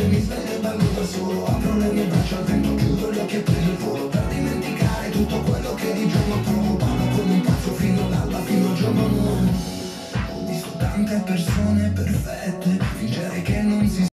mi sveglio e ballo da solo. Apro le mie braccia al vento, chiudo gli occhi e prendo il volo per dimenticare tutto quello che di giorno provo. Parlo come un pazzo fino all'alba, fino al giorno nuovo. Ho visto tante persone perfette fingere che non si